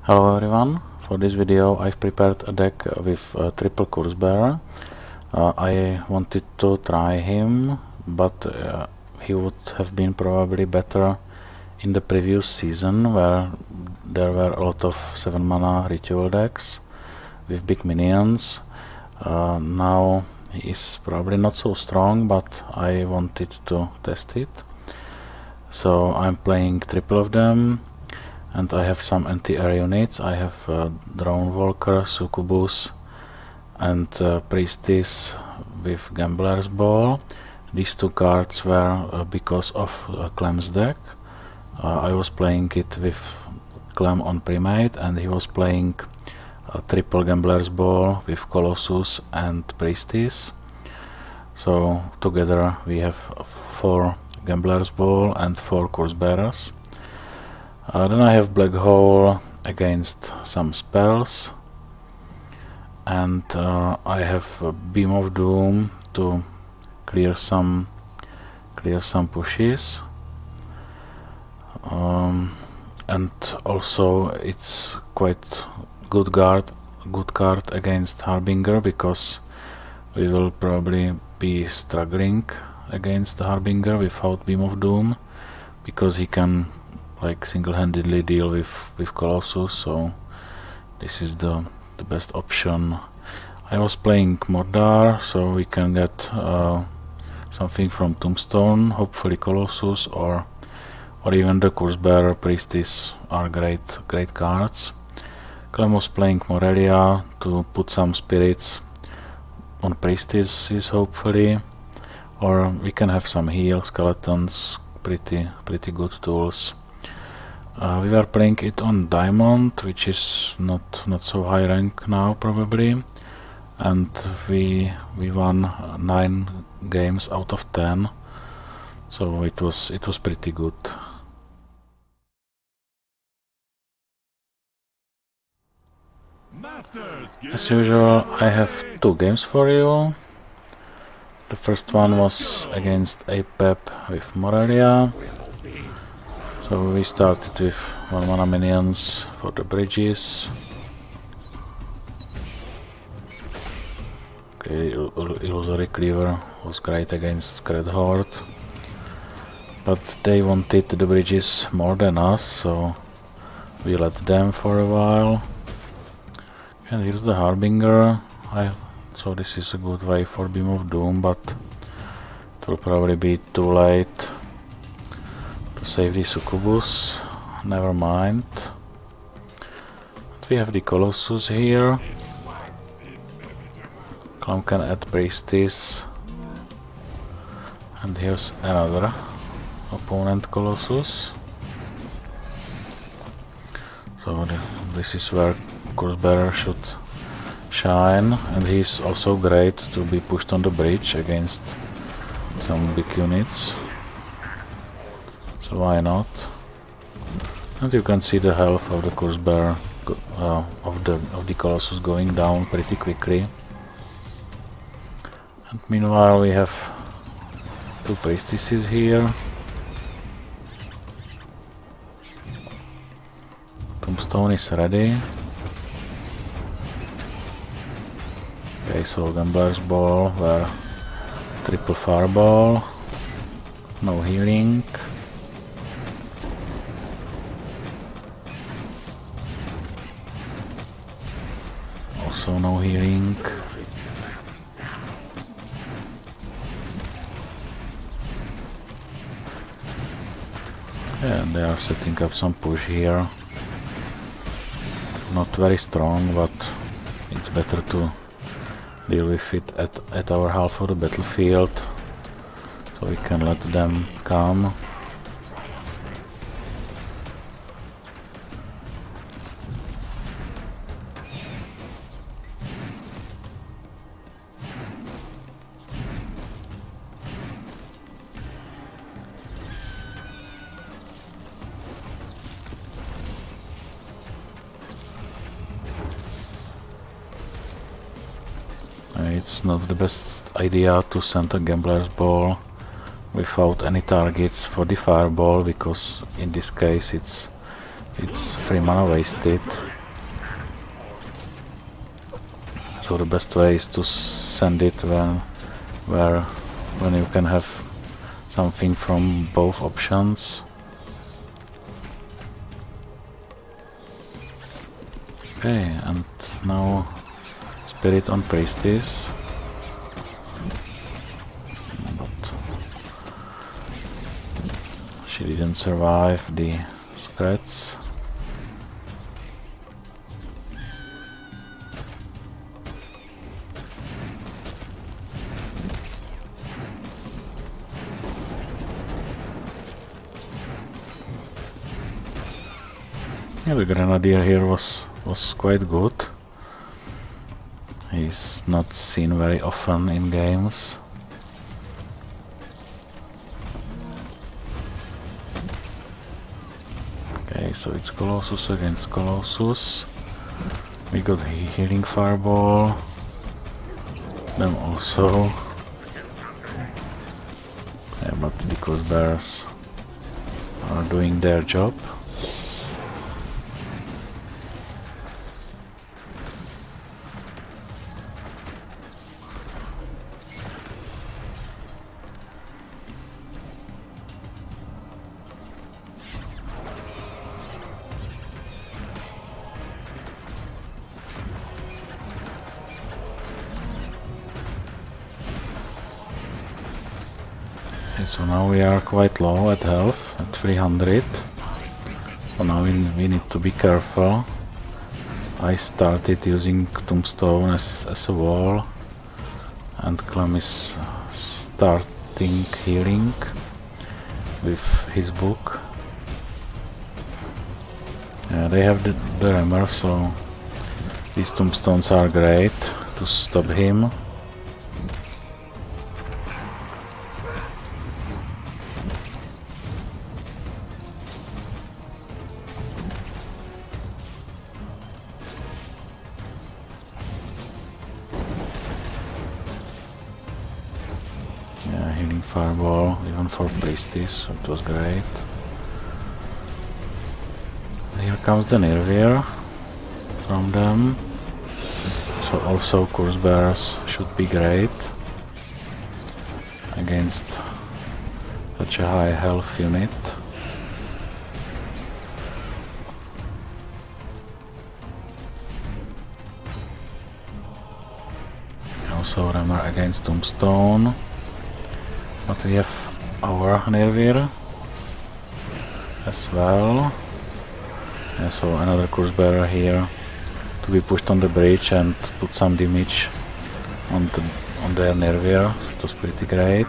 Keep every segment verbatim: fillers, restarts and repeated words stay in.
Hello everyone, for this video I've prepared a deck with uh, triple Curse Bearer. Uh, I wanted to try him, but uh, he would have been probably better in the previous season, where there were a lot of seven mana ritual decks with big minions. Uh, now he is probably not so strong, but I wanted to test it. So I'm playing triple of them. And I have some anti-air units. I have uh, Drone Walker, Succubus, and uh, Priestess with Gambler's Ball. These two cards were uh, because of uh, Klem's deck. Uh, I was playing it with Klem on Primate, and he was playing a triple Gambler's Ball with Colossus and Priestess. So together we have four Gambler's Ball and four Curse Bearers. Uh, then I have Black Hole against some spells, and uh, I have a Beam of Doom to clear some clear some pushes, um, and also it's quite good guard good card against Harbinger, because we will probably be struggling against the Harbinger without Beam of Doom, because he can like single-handedly deal with with Colossus. So this is the the best option. I was playing Mordar, so we can get uh, something from Tombstone, hopefully Colossus, or or even the Curse Bearer. Priestess are great great cards. Klem was playing Morelia to put some spirits on Priestesses, hopefully, or we can have some heal skeletons. Pretty pretty good tools. Uh, we were playing it on Diamond, which is not not so high rank now probably, and we we won nine games out of ten, so it was it was pretty good. As usual, I have two games for you. The first one was against A P E P with Morelia. So we started with one mana minions for the bridges. Okay, Illusory Cleaver was great against Scred Horde, but they wanted the bridges more than us, so we let them for a while. And here's the Harbinger. I, so this is a good way for Beam of Doom, but it will probably be too late to save the Succubus. Never mind. We have the Colossus here. Klem can add Priestess. And here's another opponent Colossus. So the, this is where Curse Bearer should shine, and he's also great to be pushed on the bridge against some big units. So why not? And you can see the health of the Curse Bearer, uh, of the of the Colossus going down pretty quickly. And meanwhile we have two Priestesses here. Tombstone is ready. Okay, so Gambler's Ball were triple Fireball, no healing. Also no healing. And they are setting up some push here. Not very strong, but it's better to deal with it at, at our half of the battlefield, so we can let them come. It's not the best idea to send a Gambler's Ball without any targets for the Fireball, because in this case it's it's three mana wasted. So the best way is to send it when, where, when you can have something from both options. Okay, and now Spirit on Priestess. But she didn't survive the scratch. Yeah, the Grenadier here was was quite good. He's not seen very often in games. Okay, so it's Colossus against Colossus. We got he healing fireball. Them also. Yeah, but the crossbears are doing their job. Okay, so now we are quite low at health, at three hundred. So now we, we need to be careful. I started using Tombstone as, as a wall, and Klem is starting healing with his book. Yeah, they have the, the hammer, so these tombstones are great to stop him. Yeah, healing fireball, even for Priestess, it was great. Here comes the Nirvir from them. So also Curse Bears should be great against such a high health unit. Also Rammer against Tombstone. But we have our Nirvir as well. Yeah, so another Curse Bearer here to be pushed on the bridge and put some damage on the on their Nirvir. It was pretty great.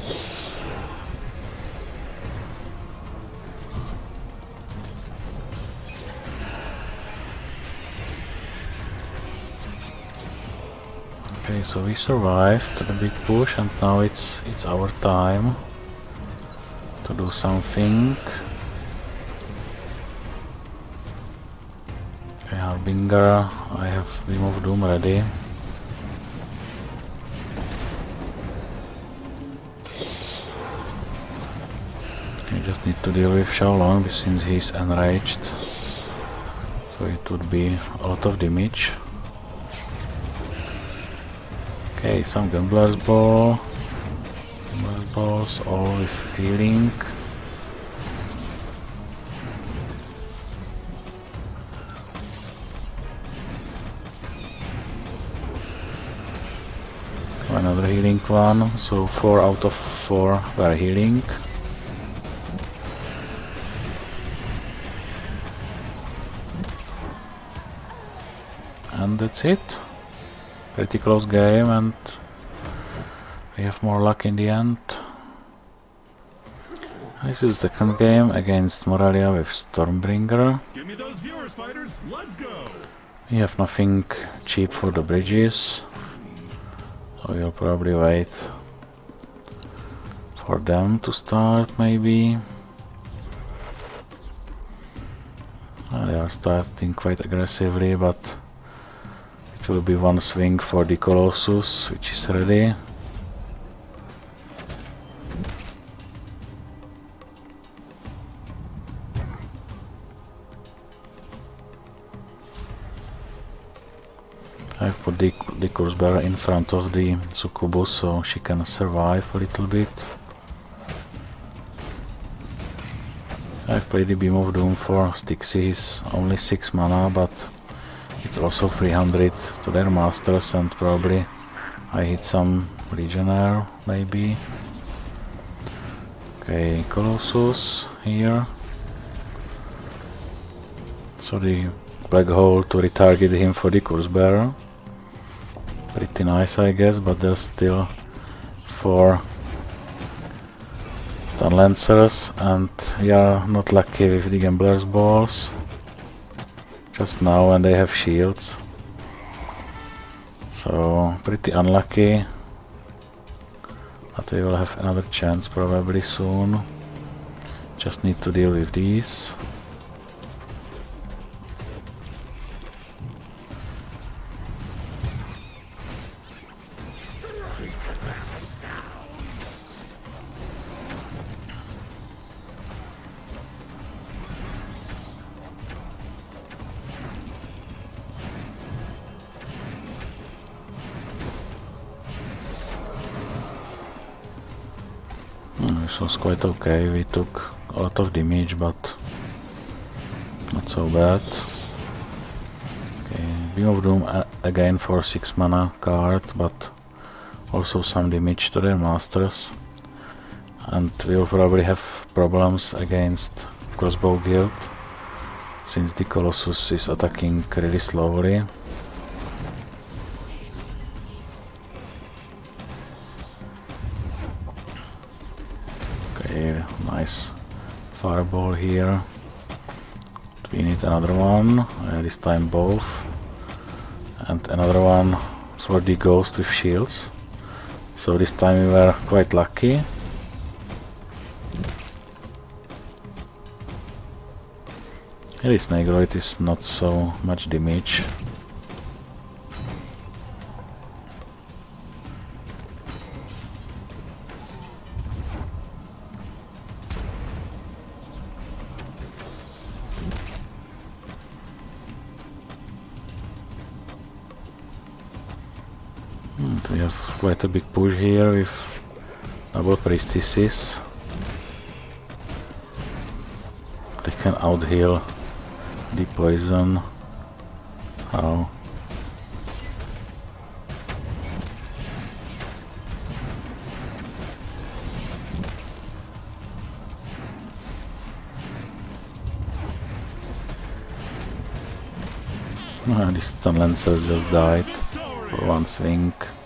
Okay, so we survived the big push, and now it's it's our time to do something. Okay, Harbinger, I have Beam of Doom ready. You just need to deal with Shaolong since he's enraged, so it would be a lot of damage. Okay, some Gambler's Ball, Gambler's Balls, all with healing. Another healing one, so four out of four were healing. And that's it. Pretty close game, and we have more luck in the end. This is the second game against Morelia with Stormbringer. Give me those viewers, fighters. Let's go. We have nothing cheap for the bridges, so we'll probably wait for them to start, maybe. Uh, they are starting quite aggressively, but it will be one swing for the Colossus, which is ready. I've put the, the curse bearer in front of the succubus so she can survive a little bit. I've played the Beam of Doom for Stixie. He's only six mana, but it's also three hundred to their masters, and probably I hit some Legionnaire, maybe. Okay, Colossus here. So the Black Hole to retarget him for the Curse Bearer. Pretty nice, I guess, but there's still four Stun Lancers, and we are not lucky with the Gambler's Balls. Just now when they have shields. So, pretty unlucky. But we will have another chance probably soon. Just need to deal with these. This was quite okay. We took a lot of damage, but not so bad. Okay, Beam of Doom uh, again for six mana card, but also some damage to their masters. And we will probably have problems against Crossbow Guild, since the Colossus is attacking really slowly. Nice fireball here. We need another one, uh, this time both, and another one for the ghost with shields. So this time we were quite lucky. Here is Negro, it is not so much damage. And we have quite a big push here with double priestesses. They can out-heal the poison. How? Ah, this Stun Lancer just died for one swing.